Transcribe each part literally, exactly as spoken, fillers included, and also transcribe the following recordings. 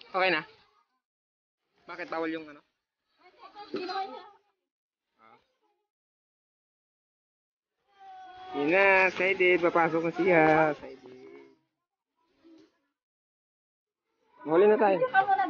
Okay na? Bakit bawal yung ano? Yun na, excited. Papasok na siya. Excited. Mahuli na tayo.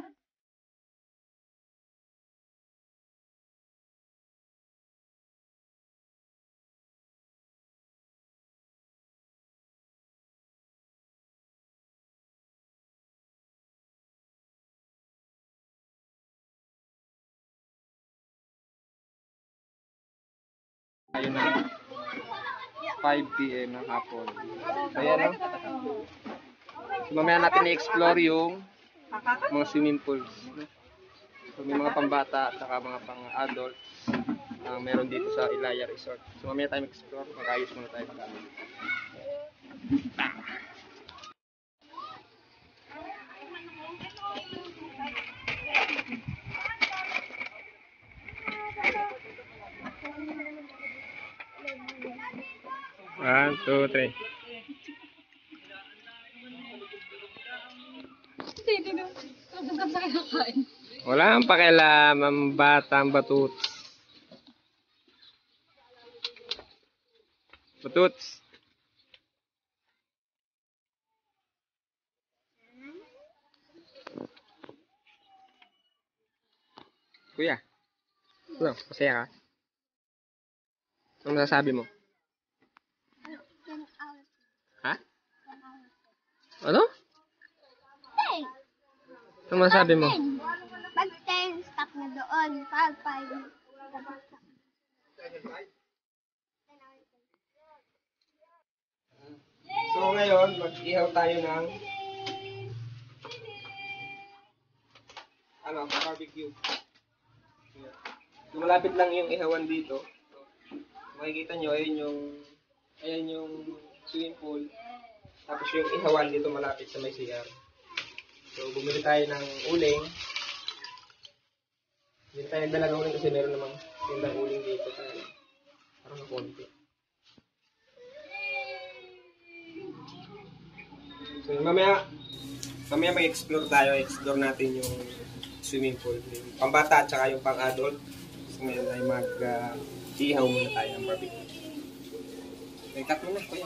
Ayun na. five p m ng hapon. So, yan, no? So, mamaya natin i-explore yung mga swimming pools. No? So, may mga pambata at saka mga pang-adults. Uh, meron dito sa Ilaya Resort. So, mamaya tayo mag-explore. Mag-ayos muna tayo. One, two, three. Wala ang pakialam ang batang batut. Batut. Kuya, ano, masaya ka? Ano masasabi mo? Ha? Ano? Ano masasabi mo? Pag ten, stop na doon. Pag five, So ngayon, mag-ihaw tayo ng ano, barbecue. So, malapit lang yung ihawan dito. Makikita nyo, ayun yung ayan yung swimming pool. Tapos yung ihawan dito malapit sa may C R. So, bumili tayo ng uling. Bumili tayo ng dalagang uling kasi meron namang tindang uling dito. Kaya parang konti. So, mamaya, mamaya mag-explore tayo. Explore natin yung swimming pool. Yung pambata at saka yung pang-adult. So, ngayon ay mag-ihaw uh, muna tayo ng barbecue. Okay, cut mo na, kuya.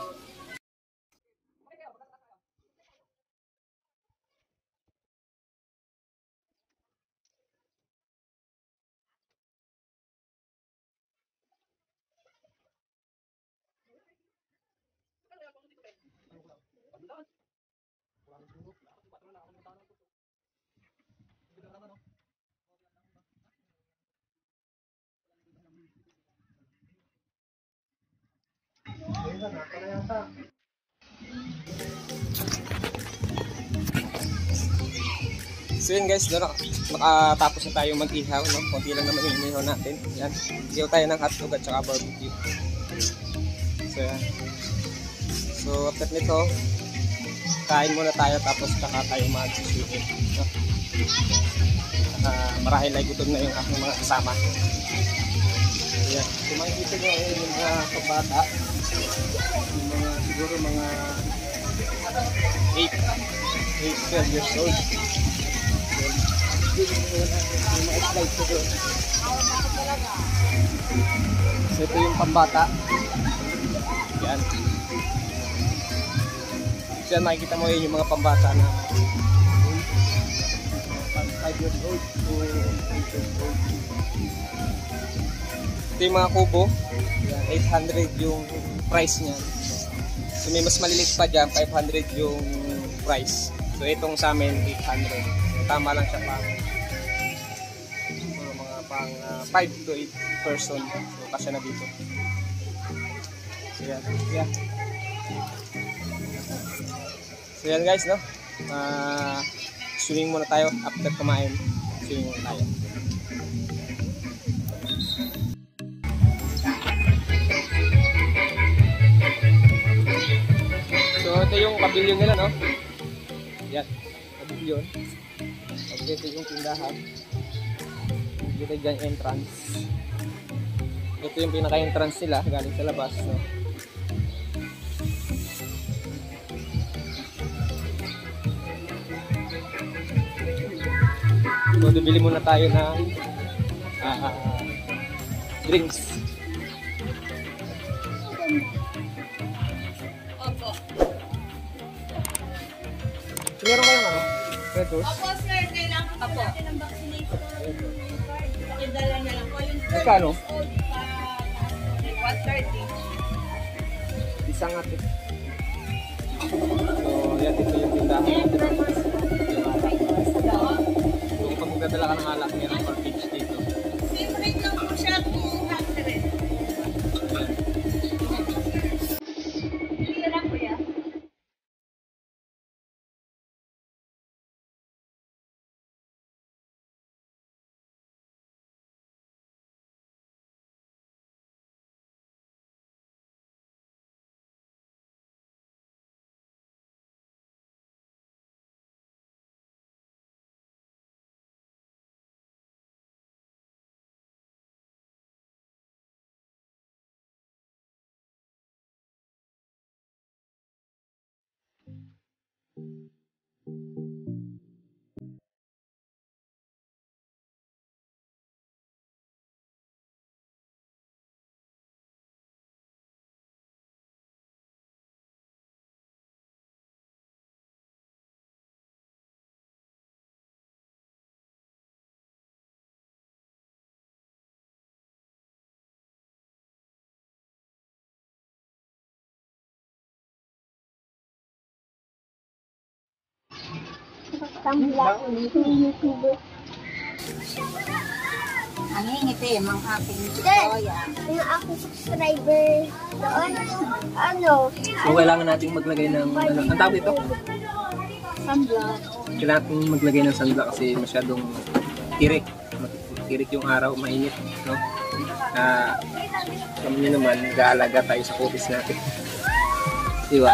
So yun guys, doon nakatapos na tayo mag-ihaw, no? Kunti lang naman yung inihaw natin. Yan, ihaw tayo ng hotdog at saka barbecue. So yan. So after nito, kain muna tayo tapos saka tayo mag-swimming, no? Uh, marahil ay gutom na yung aking mga kasama. So yan, so makikita nyo yung mga kabata, yung mga, siguro mga eight, eight, twelve years old. So ito yung pambata. Yan. So yan, makikita mo yun yung mga pambata na five years old to eight years old. Ito yung mga kubo. Yan, eight hundred yung price niya. So may mas maliliit pa dyan, five hundred yung price. So itong sa amin, eight hundred. Tama lang siya pang mga pang uh, five to eight person. So kasi na dito. So yan, yeah. So yan guys, no? Uh, swimming muna tayo after kumain. Swimming muna tayo. So ito yung pavilion nila, no? Yan, pavilion. Ito yung tindahan. Dito dyan entrance. Ito yung pinaka-entrance nila galing sa labas, no? So, bibili muna tayo ng uh, drinks. Opo. So, meron kayong ano? Red Horse? Opo, sir. Kailangan po natin ng vaccination card. Pakidala na lang po. Yung Magkano? old pa one thirty. Isang ate. So, yan. Ito yung tindahan natin. So, kapag magdadala ka ng alak, meron package dito. Same rate lang po siya two hundred. Hindi lang po yan. Tambla. YouTuber. Ang ngiti, mga aking Then, yung aking subscriber doon, ano, So, kailangan nating maglagay ng, ano, ang tawag ito? sunblock. Kailangan natin maglagay ng sunblock kasi masyadong tirik. Tirik yung araw, mainit. No? Na, alam niyo naman, nag-aalaga tayo sa kutis natin. Diba?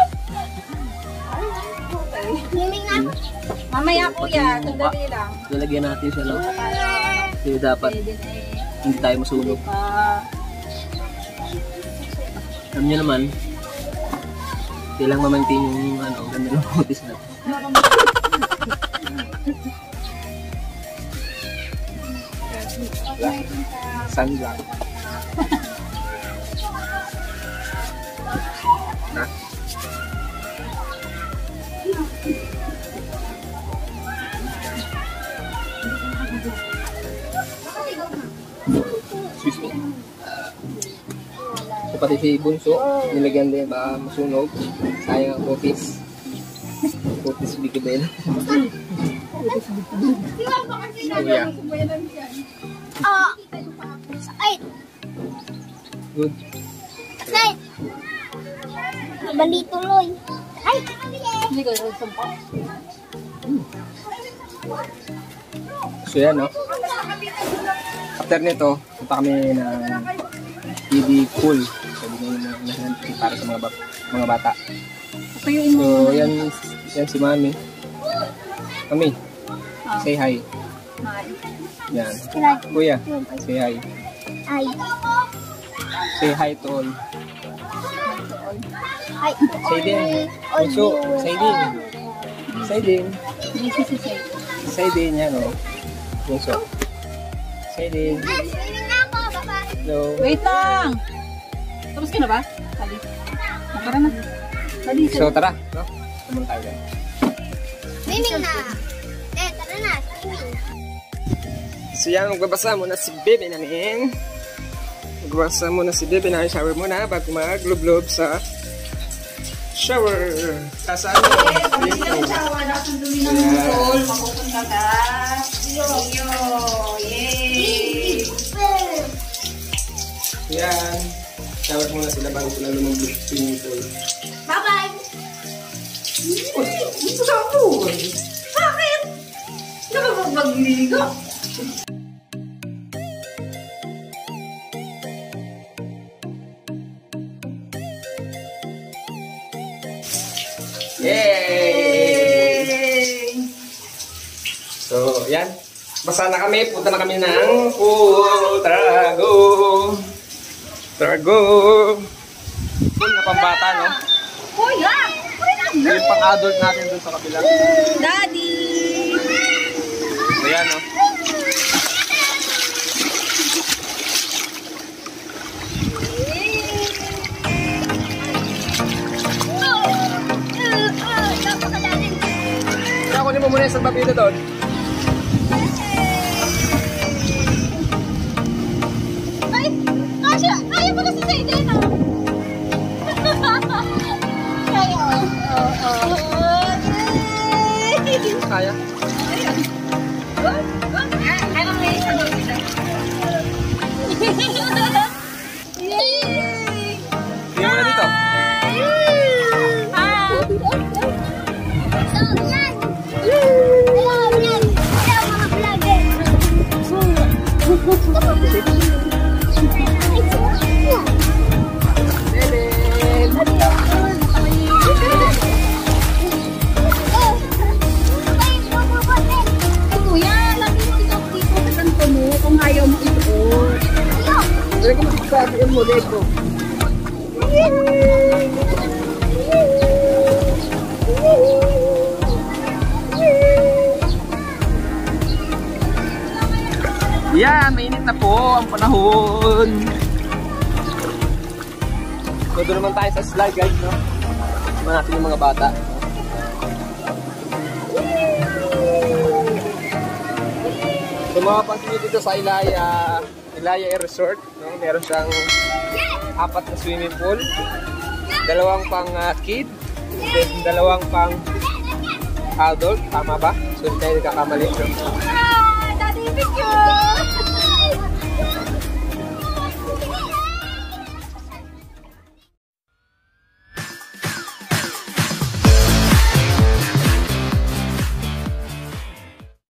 swimming na. Mamaya kuya, sandali lang. Lalagyan natin siya, no? Kasi dapat Pwede na eh. hindi tayo masunog. Ah, Alam niyo naman, kailangan ma-maintain yung ano, ganda ng kutis natin. Yan. Sunblock. Na? Excuse me. So, pati si Bunso, nilagyan din ba masunog. Sayang ang kutis. Kutis bigibel. Kuya. Ah, sakit. Good. Sakit. Bali tuloy. Ay, hindi ko sumpa. So yan, no? After nito, punta kami ng T V pool. Sabi nga yun na nahanap para sa mga, ba- mga bata. Payuin mo. So, yan, yan si Mami. Mami, say hi. Hi. Yan. sila. Kuya, say hi. Ay, Say hi to all. ay. Say din. Bunso, say din. Say din. Hindi si Say. Say din yan, oh. Bunso. Say din. Swimming na ako, baba. Hello. Wait lang! Tapos ka na ba? Sali. Tara na. Sali, So, tara. No? Tumun tayo dyan. Swimming na. Eh, tara na, swimming. So yan, magbabasa muna si Bebe namin. Magbabasa muna si Bebe na shower muna bago mag-glob-glob sa shower. Sasaan mo? Pag silang shower, nakang dumi ng pool, mapupunta ka. Iyo! Yay! Yan. Shower muna sila bago sila lumabog sa swimming pool. Bye-bye. Ito sa pool! Bakit? Hindi ka ba magligo? Yay! So, yan. Basa na kami. Punta na kami ng pool. Tara, go! Tara, go! Pool na pambata, no? Kuya! Yung pang-adult natin dun sa kabila. Daddy! So, yan, no? muna yung salbabida doon. Ay, Kasha, kaya mo na si Zayden, ah. Kaya, oh. Oo, oo. Kaya. Ano may isa doon isa? Yay! Tingnan mo na dito. Ah. So, yan. Hello, yan. Hello, mga vlogger. Kuya, lagi mo ikaw dito sa kanto mo kung ayaw mo isuot. Pero kung magsasabihin mo, Lego. Yan, mainit na po ang panahon. So, doon naman tayo sa slide, guys, no? Tignan natin yung mga bata. So, mapapansin nyo dito sa Ilaya, Ilaya Air Resort, no? Meron siyang apat na swimming pool, dalawang pang uh, kid, then dalawang pang adult, tama ba? So, hindi tayo nagkakamali, no? Ah, daddy picture.